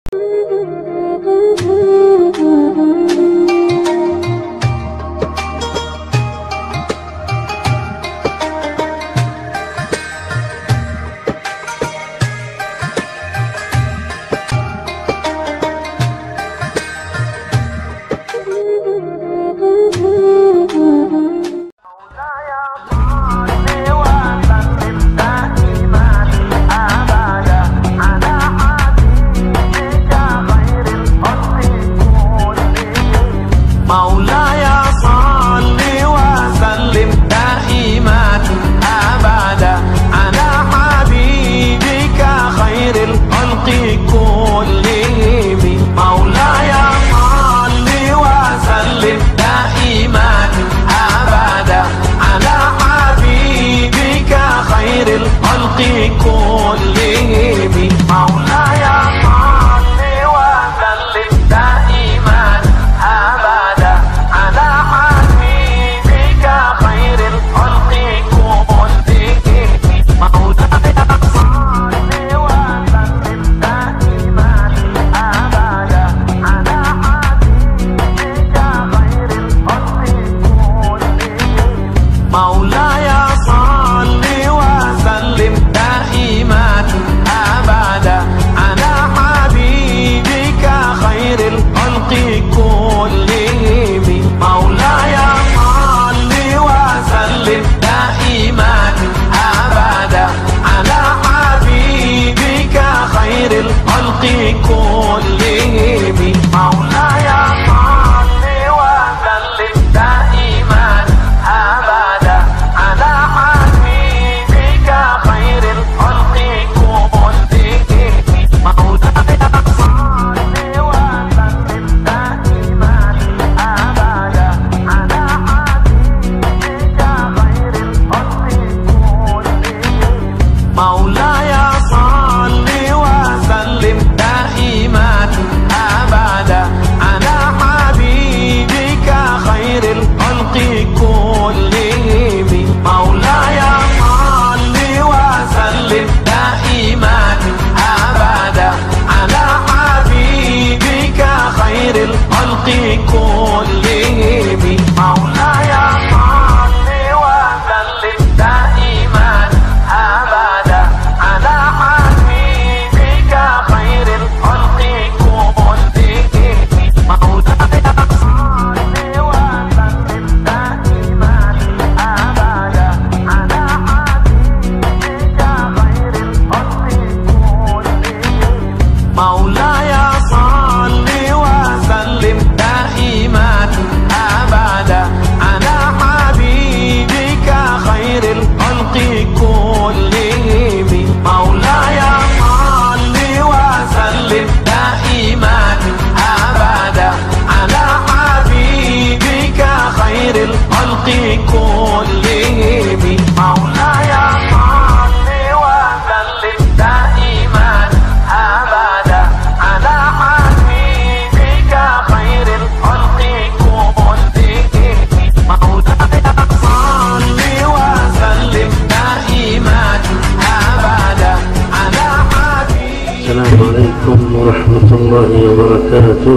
ورحمة الله وبركاته.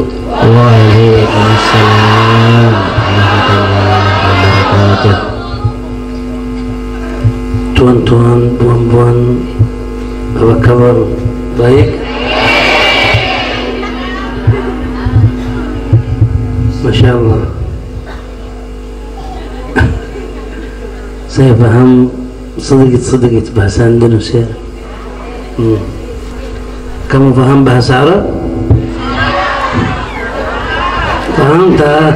وعليكم السلام ورحمة الله وبركاته. Tuan-tuan, puan-puan, apa kabar? Baik? Masya Allah. Saya paham sedikit-sedikit bahasa Indonesia. Kamu paham bahasa Arab? Paham tak?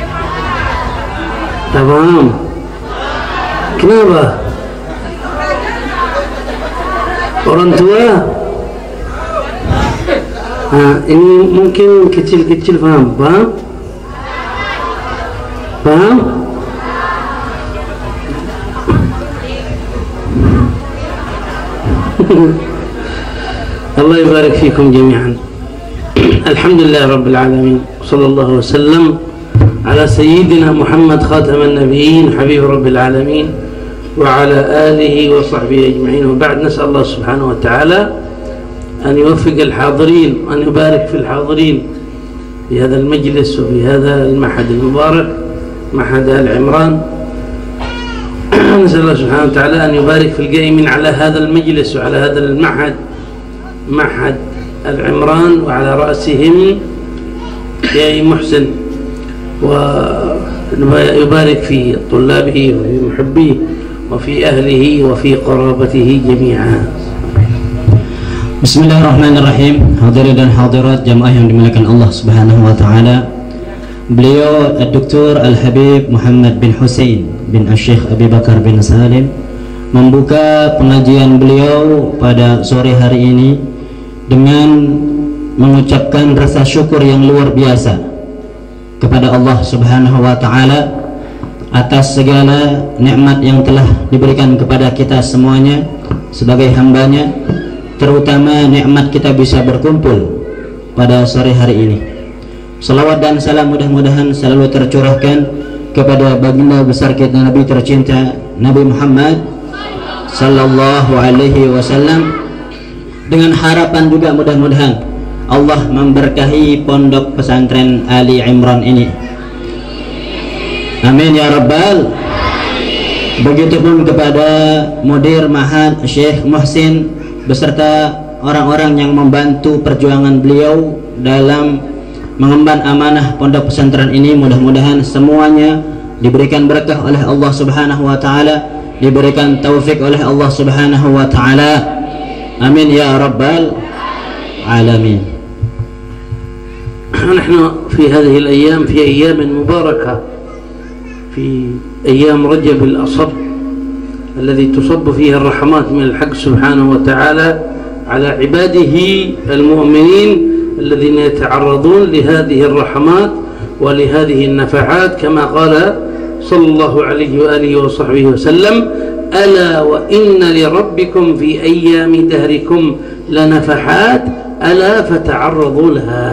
Tak paham? Kenapa? Orang tua? Ini mungkin kecil-kecil paham? Paham? Paham? الله يبارك فيكم جميعا. الحمد لله رب العالمين، صلى الله وسلم على سيدنا محمد خاتم النبيين حبيب رب العالمين وعلى آله وصحبه أجمعين، وبعد نسأل الله سبحانه وتعالى أن يوفق الحاضرين وأن يبارك في الحاضرين في هذا المجلس وفي هذا المعهد المبارك، معهد آل عمران. نسأل الله سبحانه وتعالى أن يبارك في القائمين على هذا المجلس وعلى هذا المعهد، معهد آل عمران، وعلى رأسهم يا محسن، ويبارك في طلابه وفي محبيه وفي أهله وفي قرابته جميعا. Bismillahirrahmanirrahim. Hadirin dan hadirat jamaah yang dimuliakan Allah Subhanahu wa taala. Beliau Dr. Al-Habib Muhammad bin Hussein bin Syekh Abi Bakar bin Salim membuka pengajian beliau pada sore hari ini dengan mengucapkan rasa syukur yang luar biasa kepada Allah Subhanahu wa taala atas segala nikmat yang telah diberikan kepada kita semuanya sebagai hambanya, terutama nikmat kita bisa berkumpul pada sore hari ini. Salawat dan salam mudah-mudahan selalu tercurahkan kepada baginda besar kita Nabi tercinta Nabi Muhammad sallallahu alaihi wasallam, dengan harapan juga mudah-mudahan Allah memberkahi pondok pesantren Ali Imran ini. Amin ya rabbal. Begitupun kepada mudir Mahad Syekh Muhsin beserta orang-orang yang membantu perjuangan beliau dalam mengemban amanah pondok pesantren ini. Mudah-mudahan semuanya diberikan berkah oleh Allah Subhanahu wa taala, diberikan taufik oleh Allah Subhanahu wa taala. Amin ya rabbal alamin. نحن في هذه الأيام في أيام مباركة، في أيام رجب الأصب الذي تصب فيها الرحمات من الحق سبحانه وتعالى على عباده المؤمنين الذين يتعرضون لهذه الرحمات ولهذه النفحات، كما قال صلى الله عليه وآله وصحبه وسلم: ألا وإن لربكم في أيام دهركم لنفحات ألا فتعرضوا لها.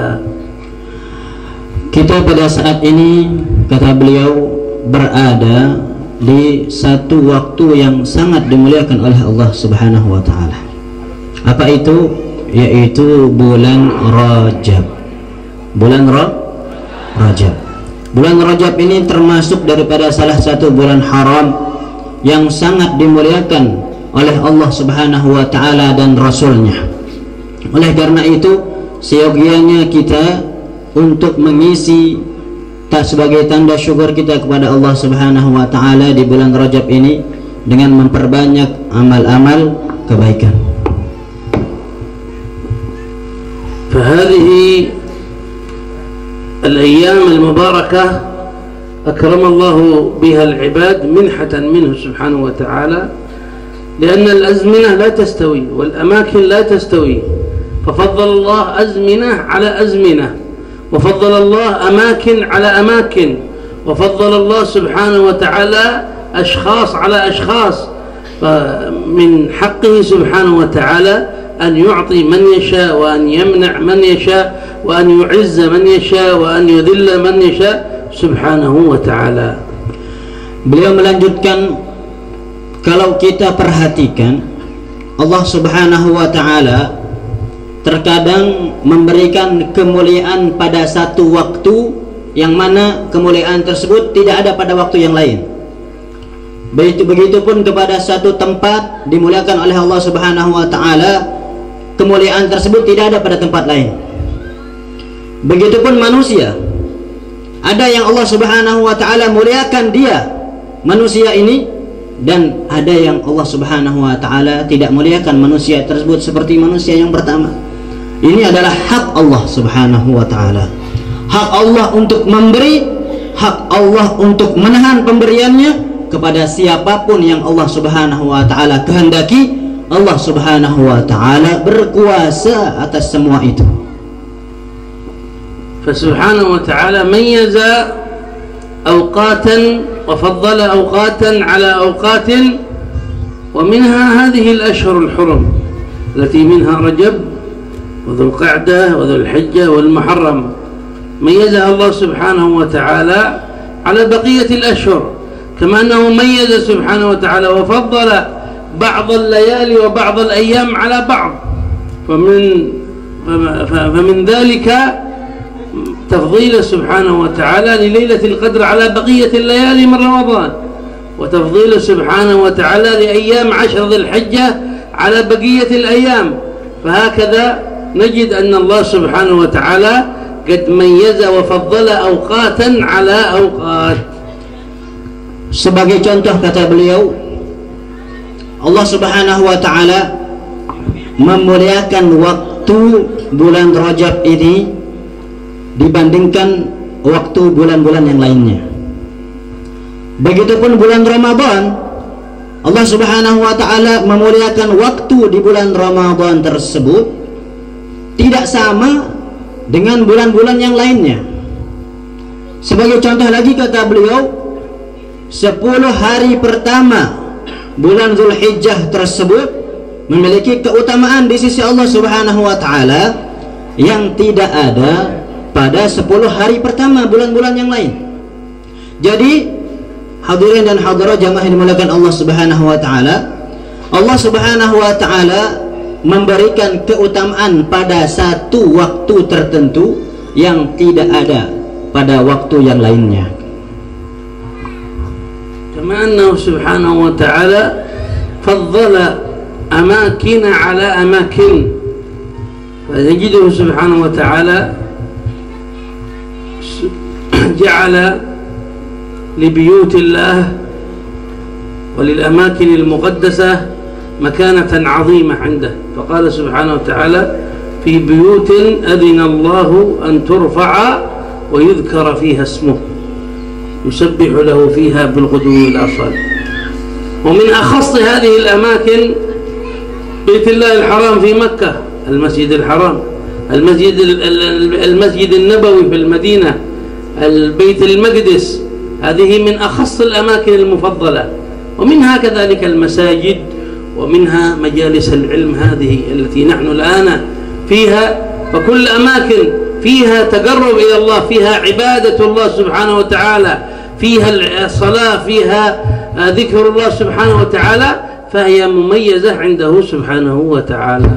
Kita pada saat ini, kata beliau, berada di satu waktu yang sangat dimuliakan oleh Allah Subhanahu wa taala. Apa itu? Yaitu bulan Rajab. Bulan Rajab. Bulan Rajab ini termasuk daripada salah satu bulan haram yang sangat dimuliakan oleh Allah Subhanahu wa taala dan Rasulnya. Oleh karena itu, seyogianya kita untuk mengisi tak sebagai tanda syukur kita kepada Allah Subhanahu wa taala di bulan Rajab ini dengan memperbanyak amal-amal kebaikan. فهذه الأيام المباركة أكرم الله بها العباد منحة منه سبحانه وتعالى، لأن الأزمنة لا تستوي والأماكن لا تستوي، ففضل الله أزمنة على أزمنة، وفضل الله أماكن على أماكن، وفضل الله سبحانه وتعالى أشخاص على أشخاص. فمن حقه سبحانه وتعالى أن يعطي من يشاء وأن يمنع من يشاء وأن يعز من يشاء وأن يذل من يشاء سبحانه وتعالى. Beliau melanjutkan, kalau kita perhatikan, Allah Subhanahu wa taala terkadang memberikan kemuliaan pada satu waktu yang mana kemuliaan tersebut tidak ada pada waktu yang lain. Begitupun kepada satu tempat dimuliakan oleh Allah Subhanahu wa taala, kemuliaan tersebut tidak ada pada tempat lain. Begitupun manusia, ada yang Allah Subhanahu wa taala muliakan dia manusia ini, dan ada yang Allah Subhanahu wa taala tidak muliakan manusia tersebut seperti manusia yang pertama. Ini adalah hak Allah Subhanahu wa taala. Hak Allah untuk memberi, hak Allah untuk menahan pemberiannya kepada siapapun yang Allah Subhanahu wa taala kehendaki. Allah Subhanahu wa taala berkuasa atas semua itu. فسبحانه وتعالى ميز أوقاتا وفضل أوقاتا على أوقات، ومنها هذه الأشهر الحرم التي منها رجب وذو القعدة وذو الحجة والمحرم، ميزها الله سبحانه وتعالى على بقية الأشهر، كما أنه ميز سبحانه وتعالى وفضل بعض الليالي وبعض الأيام على بعض. فمن ذلك تفضيل سبحانه وتعالى لليلة القدر على بقية الليالي من رمضان، وتفضيل سبحانه وتعالى لأيام 10 ذي الحجة على بقية الأيام. فهكذا نجد أن الله سبحانه وتعالى قد ميز وفضل أوقاتا على أوقات. Sebagai contoh kata beliau, Allah Subhanahu wa taala memuliakan waktu bulan Rajab ini dibandingkan waktu bulan-bulan yang lainnya. Begitupun bulan Ramadan, Allah Subhanahu wa taala memuliakan waktu di bulan Ramadan tersebut tidak sama dengan bulan-bulan yang lainnya. Sebagai contoh lagi kata beliau, 10 hari pertama bulan Zulhijjah tersebut memiliki keutamaan di sisi Allah Subhanahu wa taala yang tidak ada pada 10 hari pertama bulan-bulan yang lain. Jadi hadirin dan hadirat jamaah yang dimuliakan Allah Subhanahu wa taala, Allah Subhanahu wa taala memberikan keutamaan pada satu waktu tertentu yang tidak ada pada waktu yang lainnya. كما أنه سبحانه وتعالى فضل أماكن على أماكن، فنجده سبحانه وتعالى جعل لبيوت الله وللأماكن المقدسة مكانة عظيمة عنده، فقال سبحانه وتعالى في بيوت أذن الله أن ترفع ويذكر فيها اسمه يسبح له فيها بالغدو والآصال. ومن أخص هذه الأماكن بيت الله الحرام في مكة، المسجد الحرام، المسجد النبوي في المدينة، البيت المقدس، هذه من أخص الأماكن المفضلة. ومنها كذلك المساجد، ومنها مجالس العلم هذه التي نحن الآن فيها. فكل أماكن فيها تقرب إلى الله، فيها عبادة الله سبحانه وتعالى، فيها الصلاة، فيها ذكر الله سبحانه وتعالى، فهي مميزة عنده سبحانه وتعالى.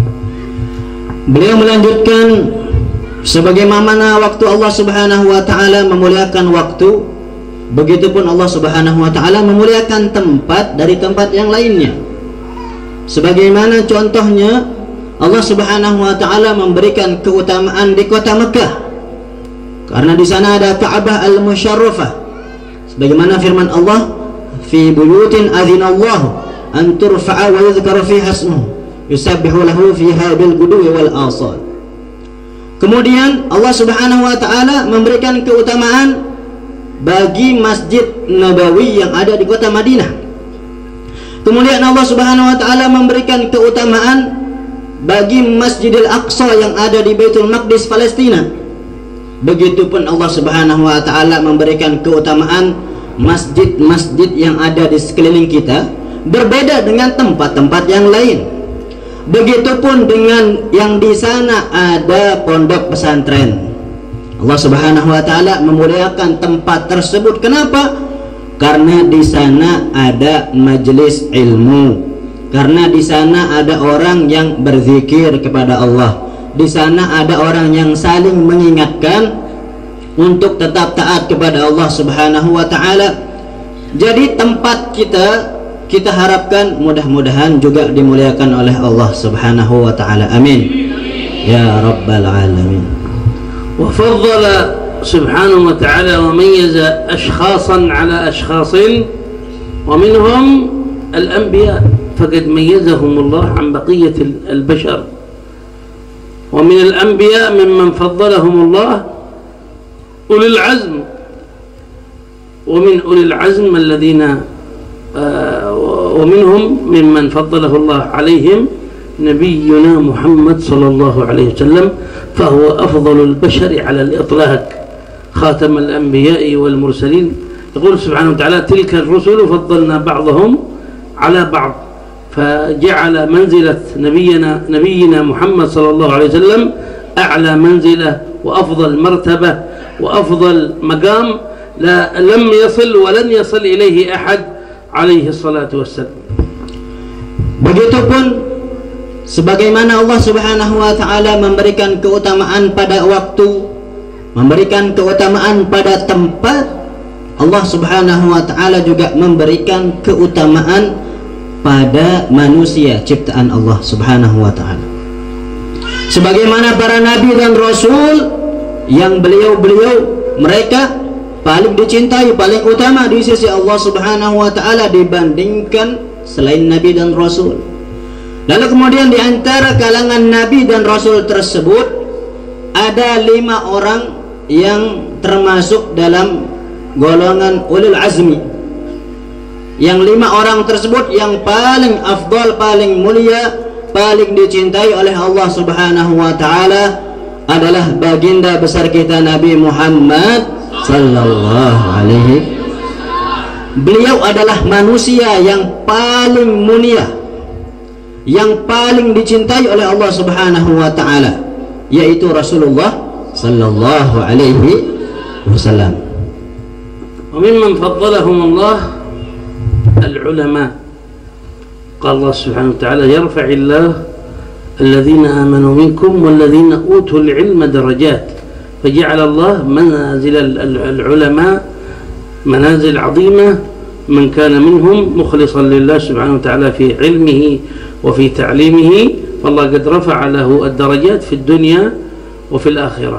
Beliau melanjutkan, sebagaimana waktu Allah Subhanahu wa taala memuliakan waktu, begitupun Allah Subhanahu wa taala memuliakan tempat dari tempat yang lainnya. Sebagaimana contohnya Allah Subhanahu wa taala memberikan keutamaan di kota Mekah karena di sana ada Ka'bah al-Musyarrafah, sebagaimana firman Allah, fi buyutin adzinallahu an turfa'a wa yudhkara fiha ismuhu yusabbihu lahu fiha bil ghudwi wal asal. Kemudian Allah Subhanahu wa taala memberikan keutamaan bagi Masjid Nabawi yang ada di kota Madinah. Kemudian Allah Subhanahu wa taala memberikan keutamaan bagi Masjidil Aqsa yang ada di Baitul Maqdis Palestina. Begitupun Allah Subhanahu wa taala memberikan keutamaan masjid-masjid yang ada di sekeliling kita, berbeda dengan tempat-tempat yang lain. Begitupun dengan yang di sana ada pondok pesantren. Allah Subhanahu wa taala memuliakan tempat tersebut. Kenapa? Karena di sana ada majelis ilmu, karena di sana ada orang yang berzikir kepada Allah, di sana ada orang yang saling mengingatkan untuk tetap taat kepada Allah Subhanahu wa taala. Jadi tempat kita harapkan mudah-mudahan juga dimuliakan oleh Allah Subhanahu wa taala. Amin ya rabbal alamin. Wa faddala subhanahu wa ta'ala wa mayyaza ashkhasan ala ashkhasin wa minhum al-anbiya, فقد ميزهم الله عن بقية البشر. ومن الأنبياء ممن فضلهم الله أولي العزم، ومن أولي العزم الذين ومنهم ممن فضله الله عليهم نبينا محمد صلى الله عليه وسلم، فهو أفضل البشر على الإطلاق، خاتم الأنبياء والمرسلين. يقول سبحانه وتعالى تلك الرسل فضلنا بعضهم على بعض، فجعل منزلة نبينا محمد صلى الله عليه وسلم أعلى منزلة وأفضل مرتبة وأفضل مقام لم يصل ولن يصل إليه أحد عليه الصلاة والسلام. Begitupun sebagaimana Allah Subhanahu wa taala memberikan keutamaan pada waktu, memberikan keutamaan pada tempat, Allah Subhanahu wa taala juga memberikan keutamaan pada manusia ciptaan Allah Subhanahu wa taala. Sebagaimana para nabi dan rasul yang beliau-beliau mereka paling dicintai, paling utama di sisi Allah Subhanahu wa taala dibandingkan selain nabi dan rasul. Lalu kemudian di antara kalangan nabi dan rasul tersebut ada 5 orang yang termasuk dalam golongan ulul azmi. Yang 5 orang tersebut yang paling afdal, paling mulia, paling dicintai oleh Allah Subhanahu wa taala adalah baginda besar kita Nabi Muhammad sallallahu alaihi. Beliau adalah manusia yang paling mulia, yang paling dicintai oleh Allah Subhanahu wa taala, yaitu Rasulullah sallallahu alaihi wasallam. Wa mimman faddalahum Allah al-ulama. قال الله سبحانه وتعالى يرفع الله الذين آمنوا منكم والذين أوتوا العلم درجات، فجعل الله منازل العلماء منازل عظيمة من كان منهم مخلصا لله سبحانه وتعالى في علمه وفي تعليمه، والله قد رفع له الدرجات في الدنيا وفي الآخرة.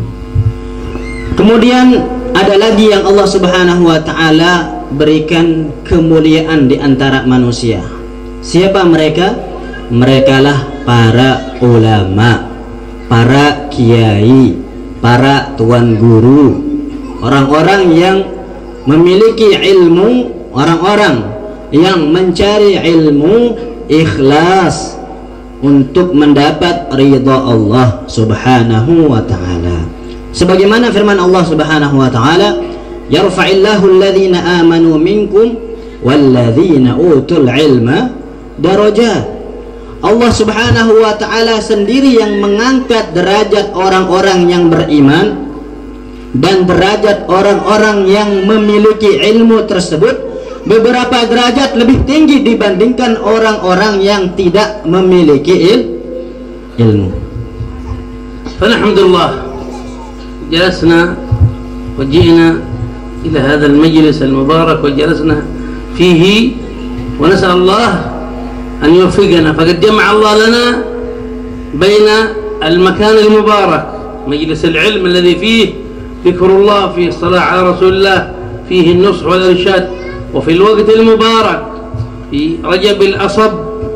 Kemudian ada lagi yang Allah Subhanahu wa taala berikan kemuliaan di antara manusia. Siapa mereka? Merekalah para ulama, para kiai, para tuan guru, orang-orang yang memiliki ilmu, orang-orang yang mencari ilmu ikhlas untuk mendapat ridha Allah Subhanahu wa taala. Sebagaimana firman Allah Subhanahu wa taala, yarfa'illahu alladhina amanu minkum walladzina utul ilma darajat. Allah Subhanahu wa taala sendiri yang mengangkat derajat orang-orang yang beriman dan derajat orang-orang yang memiliki ilmu tersebut beberapa derajat lebih tinggi dibandingkan orang-orang yang tidak memiliki ilmu. Alhamdulillah, jalasna wa ji'na ila hadha al-majlis al-mubarak wa jalasna fihi wa nas'al Allah أن يوفقنا. فقد جمع الله لنا بين المكان المبارك مجلس العلم الذي فيه ذكر الله، فيه الصلاة على رسول الله، فيه النصح والإرشاد، وفي الوقت المبارك في رجب الأصب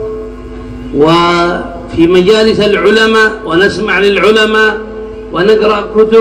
وفي مجالس العلماء ونسمع للعلماء ونقرأ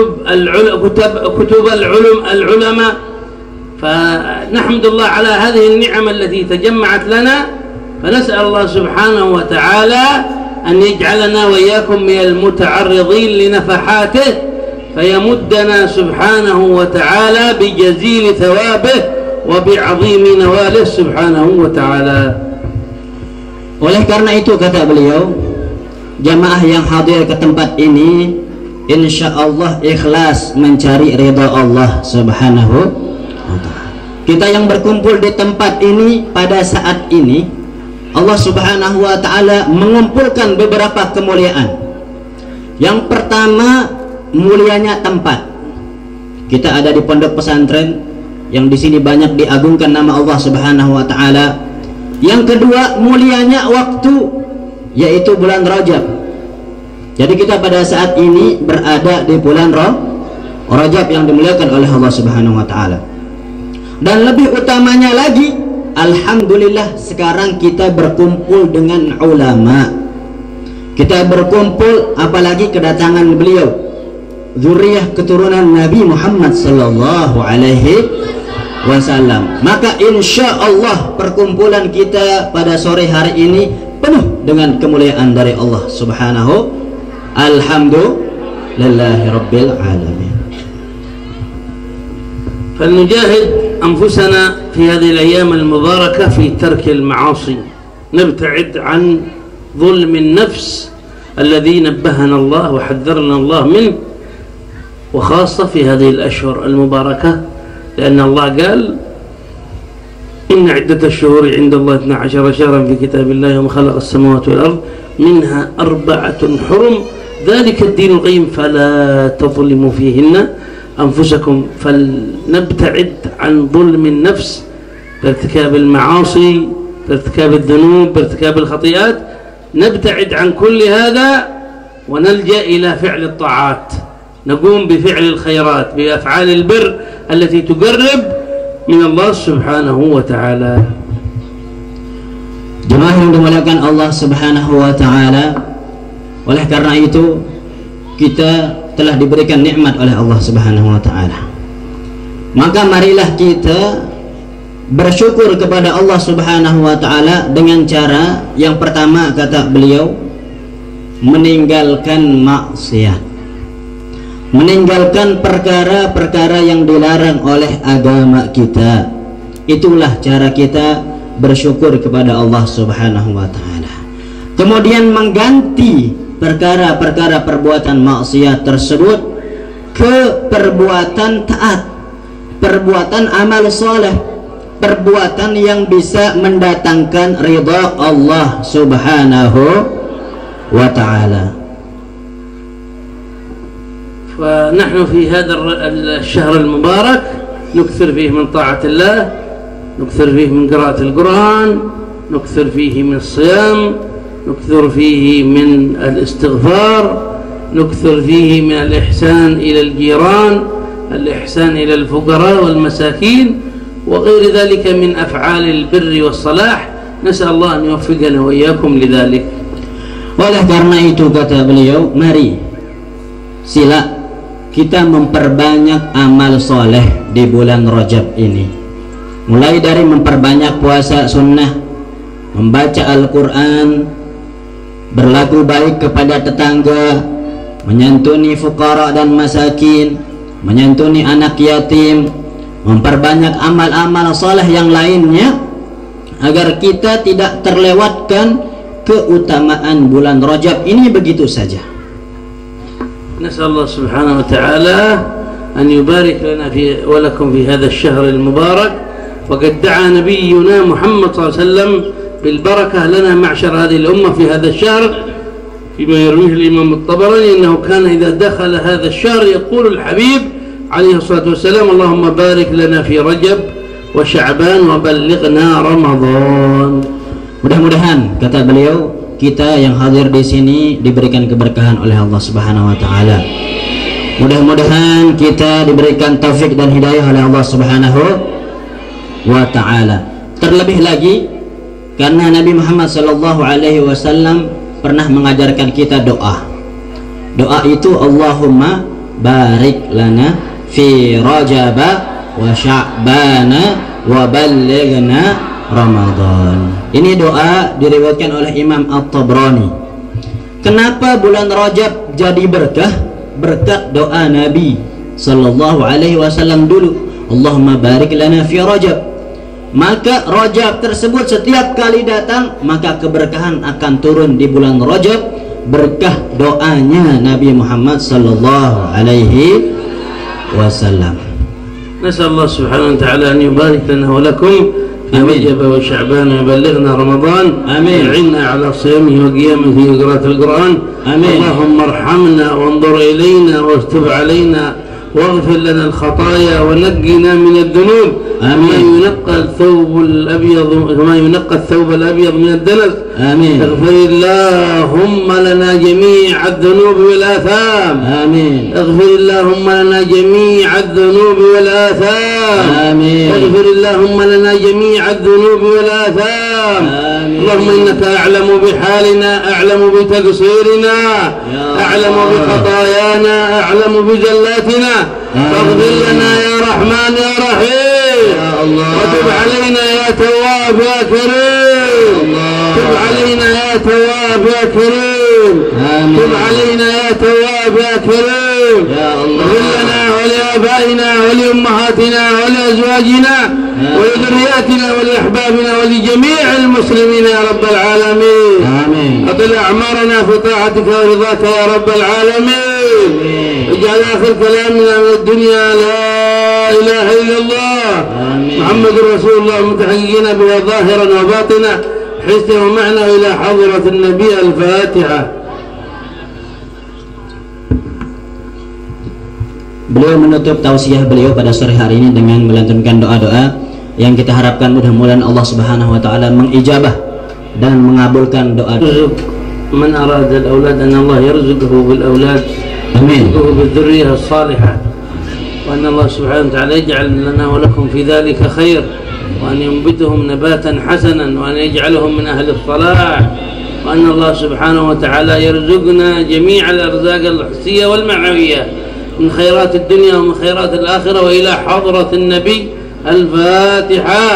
كتب العلماء. فنحمد الله على هذه النعم التي تجمعت لنا، فنسأل الله سبحانه وتعالى أن يجعلنا وإياكم من المتعرضين لنفحاته، فيمدنا سبحانه وتعالى بجزيل ثوابه وبعظيم نواله سبحانه وتعالى. Oleh karena itu kata beliau, jamaah yang hadir ke tempat ini insyaallah ikhlas mencari ridha Allah Subhanahu wa taala. Kita yang berkumpul di tempat ini pada saat ini, Allah Subhanahu wa taala mengumpulkan beberapa kemuliaan. Yang pertama, mulianya tempat. Kita ada di pondok pesantren yang di sini banyak diagungkan nama Allah Subhanahu wa taala. Yang kedua, mulianya waktu, yaitu bulan Rajab. Jadi kita pada saat ini berada di bulan Rajab yang dimuliakan oleh Allah Subhanahu wa taala. Dan lebih utamanya lagi, alhamdulillah sekarang kita berkumpul dengan ulama. Kita berkumpul apalagi kedatangan beliau, zuriyah keturunan Nabi Muhammad sallallahu alaihi wasallam. Maka insyaallah perkumpulan kita pada sore hari ini penuh dengan kemuliaan dari Allah Subhanahu. Alhamdulillahi rabbil alamin. فلنجاهد أنفسنا في هذه الأيام المباركة في ترك المعاصي، نبتعد عن ظلم النفس الذي نبهنا الله وحذرنا الله منه، وخاصة في هذه الأشهر المباركة، لأن الله قال إن عدة الشهور عند الله 12 شهرا في كتاب الله يوم خلق السماوات والأرض منها 4 حرم ذلك الدين القيم فلا تظلموا فيهن أنفسكم. فلنبتعد عن ظلم النفس بارتكاب المعاصي، بارتكاب الذنوب، بارتكاب الخطيئات. نبتعد عن كل هذا ونلجأ إلى فعل الطاعات، نقوم بفعل الخيرات، بأفعال البر التي تقرب من Allah Subhanahu wa ta'ala. Jemaah yang dimuliakan Allah Subhanahu wa ta'ala, oleh karena itu kita telah diberikan nikmat oleh Allah Subhanahu wa ta'ala. Maka marilah kita bersyukur kepada Allah Subhanahu wa ta'ala dengan cara yang pertama, kata beliau, meninggalkan maksiat, meninggalkan perkara-perkara yang dilarang oleh agama kita. Itulah cara kita bersyukur kepada Allah Subhanahu wa ta'ala. Kemudian mengganti perkara-perkara perbuatan maksiat tersebut ke perbuatan taat, perbuatan amal soleh, perbuatan yang bisa mendatangkan ridha Allah Subhanahu wa ta'ala. فنحن في هذا الشهر المبارك نكثر فيه من طاعة الله، نكثر فيه من قراءة القرآن، نكثر فيه من الصيام، نكثر فيه من الاستغفار، نكثر فيه من الإحسان إلى الجيران، الإحسان إلى الفقراء والمساكين وغير ذلك من أفعال البر والصلاح. نسأل الله أن يوفقنا وإياكم لذلك. Oleh karena itu, kata beliau, mari sila kita memperbanyak amal soleh di bulan Rajab ini, mulai dari memperbanyak puasa sunnah, membaca Al-Quran, berlaku baik kepada tetangga, menyantuni fuqara dan masakin, menyantuni anak yatim, memperbanyak amal-amal soleh yang lainnya, agar kita tidak terlewatkan keutamaan bulan Rajab ini begitu saja. نسأل الله سبحانه وتعالى أن يبارك لنا ولكم في هذا الشهر المبارك. وقد دعا نبينا محمد صلى الله عليه وسلم بالبركة لنا معشر هذه الأمة في هذا الشهر، فيما يرويه الإمام الطبراني أنه كان إذا دخل هذا الشهر يقول الحبيب عليه الصلاة والسلام اللهم بارك لنا في رجب وشعبان وبلغنا رمضان. Mudah-mudahan, kata beliau, kita yang hadir di sini diberikan keberkahan oleh Allah Subhanahu wa ta'ala. Mudah-mudahan kita diberikan taufik dan hidayah oleh Allah Subhanahu wa ta'ala. Terlebih lagi karena Nabi Muhammad sallallahu alaihi wasallam pernah mengajarkan kita doa. Doa itu Allahumma barik lana fi Rajab wa Sya'ban wa ballighna Ramadan. Ini doa diriwayatkan oleh Imam At-Tabrani. Kenapa bulan Rajab jadi berkah? Berkat doa Nabi sallallahu alaihi wasallam dulu, Allahumma barik lana fi Rajab. Maka Rajab tersebut setiap kali datang, maka keberkahan akan turun di bulan Rajab berkah doanya Nabi Muhammad sallallahu alaihi wasallam. نسأل الله سبحانه وتعالى أن يبارك لنا ولكم في رجب وشعبان ويبلغنا رمضان. آمين. يعيننا على صيامه وقيامه وقراءة القرآن. آمين. اللهم ارحمنا وانظر إلينا واكتب علينا واغفر لنا الخطايا ونقنا من الذنوب. كما ينقى الثوب الأبيض من الدنس. آمين. اغفر اللهم لنا جميع الذنوب والآثام. آمين. اغفر اللهم لنا جميع الذنوب والآثام. آمين. اغفر اللهم لنا جميع الذنوب والآثام. آمين. اللهم إنك أعلم بحالنا، أعلم بتقصيرنا، أعلم بخطايانا، أعلم بزلاتنا، فاغفر لنا يا رحمن يا رحيم. يا الله. وتب علينا يا تواب يا كريم. تب علينا يا تواب يا كريم. تب علينا يا تواب يا كريم. يا الله. اغفر لنا ولآبائنا ولأمهاتنا ولأزواجنا ولذرياتنا ولأحبابنا ولجميع المسلمين يا رب العالمين. آمين. أطل أعمارنا في طاعتك ورضاك يا رب العالمين. اجعل آخر كلامنا من الدنيا لا إله إلا الله. آمين. محمد رسول الله متحققين بها ظاهرا وباطنا حسا ومعنى إلى حضرة النبي. الفاتحة. Beliau menutup tausiah beliau pada sore hari ini dengan melantunkan doa-doa yang kita harapkan mudah-mudahan Allah Subhanahu wa taala mengijabah dan mengabulkan doa. من أراد الأولاد أن الله يرزقه بالأولاد آمين بالذرية الصالحة وأن الله سبحانه وتعالى يجعل لنا ولكم في ذلك خير وأن ينبتهم نباتا حسنا وأن يجعلهم من أهل الصلاح وأن الله سبحانه وتعالى يرزقنا جميع الأرزاق الحسية والمعنوية من خيرات الدنيا ومن خيرات الآخرة وإلى حضرة النبي. الفاتحة.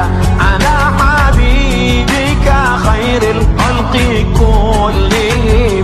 كل